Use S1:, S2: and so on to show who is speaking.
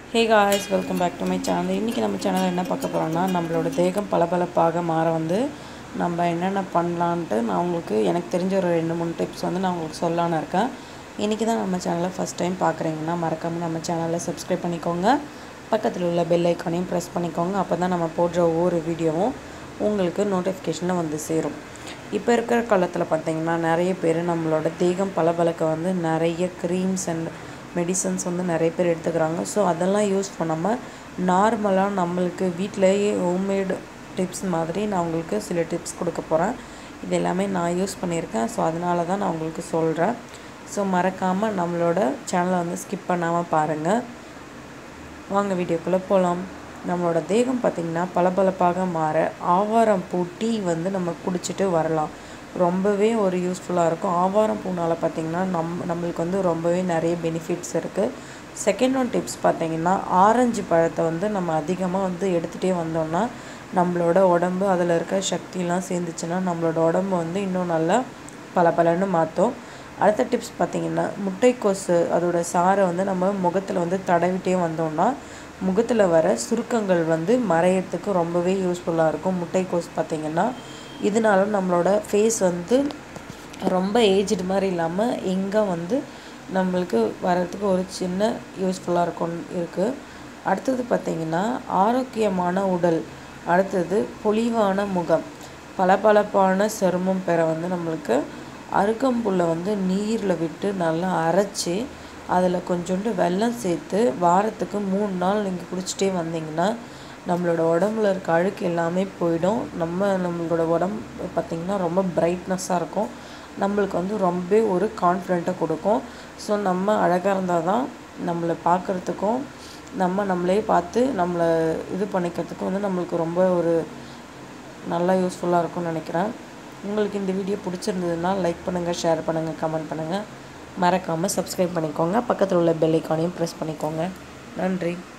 S1: Hey guys, welcome back to my channel. இன்னைக்கு நம்ம சேனல்ல என்ன பார்க்க போறோம்னா நம்மளோட தேகம் பளபளப்பாக மாற வந்து நம்ம என்னென்ன பண்ணலாம்னு நான் உங்களுக்கு எனக்கு தெரிஞ்ச ஒரு 2-3 டிப்ஸ் வந்து நான் உங்களுக்கு சொல்லலாம்னு இருக்கேன். இன்னைக்கு தான் நம்ம சேனலை ஃபர்ஸ்ட் டைம் பார்க்குறீங்கன்னா மறக்காம நம்ம சேனலை சப்ஸ்கிரைப் பண்ணிக்கோங்க. பக்கத்தில் உள்ள பெல் ஐகானையும் ப்ரெஸ் பண்ணிக்கோங்க. அப்பதான் நம்ம போடுற ஒவ்வொரு வீடியோவும் உங்களுக்கு நோட்டிஃபிகேஷன்ல வந்து சேரும். இப்போ இருக்கிற காலத்தில் பார்த்தீங்கன்னா நிறைய பேர் நம்மளோட தேகம் பளபளக்க வந்து நிறைய க்ரீம்ஸ் அண்ட் மெடிசன்ஸ் வந்து நிறைய பேர் எடுத்துக்கிறாங்க. ஸோ அதெல்லாம் யூஸ் பண்ணாமல் நார்மலாக நம்மளுக்கு வீட்டிலேயே ஹோம்மேட் டிப்ஸ் மாதிரி நான் உங்களுக்கு சில டிப்ஸ் கொடுக்க போகிறேன். இது எல்லாமே நான் யூஸ் பண்ணியிருக்கேன். ஸோ அதனால தான் நான் உங்களுக்கு சொல்கிறேன். ஸோ மறக்காமல் நம்மளோட சேனலை வந்து ஸ்கிப் பண்ணாமல் பாருங்கள். வாங்க வீடியோக்குள்ளே போகலாம். நம்மளோட தேகம் பார்த்திங்கன்னா பளபளப்பாக மாற ஆவாரம் பூ டீ வந்து நம்ம குடிச்சிட்டு வரலாம். ரொம்பவே ஒரு யூஸ்ஃபுல்லாக இருக்கும். ஆவாரம் பூனால் பார்த்திங்கன்னா நம்மளுக்கு வந்து ரொம்பவே நிறைய பெனிஃபிட்ஸ் இருக்குது. செகண்ட் ஒன் டிப்ஸ் பார்த்திங்கன்னா ஆரஞ்சு பழத்தை வந்து நம்ம அதிகமாக வந்து எடுத்துகிட்டே வந்தோம்னா நம்மளோட உடம்பு அதில் இருக்க சக்தியெலாம் சேர்ந்துச்சுன்னா நம்மளோட உடம்பு வந்து இன்னும் நல்லா பளபளன்னு மாற்றும். அடுத்த டிப்ஸ் பார்த்திங்கன்னா முட்டைக்கோசு அதோட சாறை வந்து நம்ம முகத்தில் வந்து தடவிட்டே வந்தோம்னா முகத்தில் வர சுருக்கங்கள் வந்து மறையறதுக்கு ரொம்பவே யூஸ்ஃபுல்லாக இருக்கும். முட்டைக்கோஸ் பார்த்திங்கன்னா இதனால நம்மளோட ஃபேஸ் வந்து ரொம்ப ஏஜ்டு மாதிரி இல்லாமல் எங்கே வந்து நம்மளுக்கு வரதுக்கு ஒரு சின்ன யூஸ்ஃபுல்லாக இருக்குது. அடுத்தது பார்த்திங்கன்னா ஆரோக்கியமான உடல், அடுத்தது பொலிவான முகம், பளபளப்பான சருமம் பெற வந்து நம்மளுக்கு அருகம்புல்லை வந்து நீரில் விட்டு நல்லா அரைச்சி அதில் கொஞ்சோண்டு வெல்லம் சேர்த்து வாரத்துக்கு 3 நாள் நீங்கள் குடிச்சிட்டே வந்தீங்கன்னா நம்மளோட உடம்புல இருக்க அழுக்கு எல்லாமே போயிடும். நம்மளோட உடம்பு பார்த்திங்கன்னா ரொம்ப பிரைட்னஸாக இருக்கும். நம்மளுக்கு வந்து ரொம்ப ஒரு கான்ஃபிடென்ட்டை கொடுக்கும். ஸோ நம்ம அழகாக இருந்தால் தான் நம்மளை பார்க்குறதுக்கும் நம்மளே பார்த்து நம்மளை இது பண்ணிக்கிறதுக்கும் வந்து நம்மளுக்கு ரொம்ப ஒரு நல்லா யூஸ்ஃபுல்லாக இருக்கும்னு நினைக்கிறேன். உங்களுக்கு இந்த வீடியோ பிடிச்சிருந்ததுன்னா லைக் பண்ணுங்கள், ஷேர் பண்ணுங்கள், கமெண்ட் பண்ணுங்கள். மறக்காமல் சப்ஸ்கிரைப் பண்ணிக்கோங்க. பக்கத்தில் உள்ள பெல் ஐகானையும் ப்ரெஸ் பண்ணிக்கோங்க. நன்றி.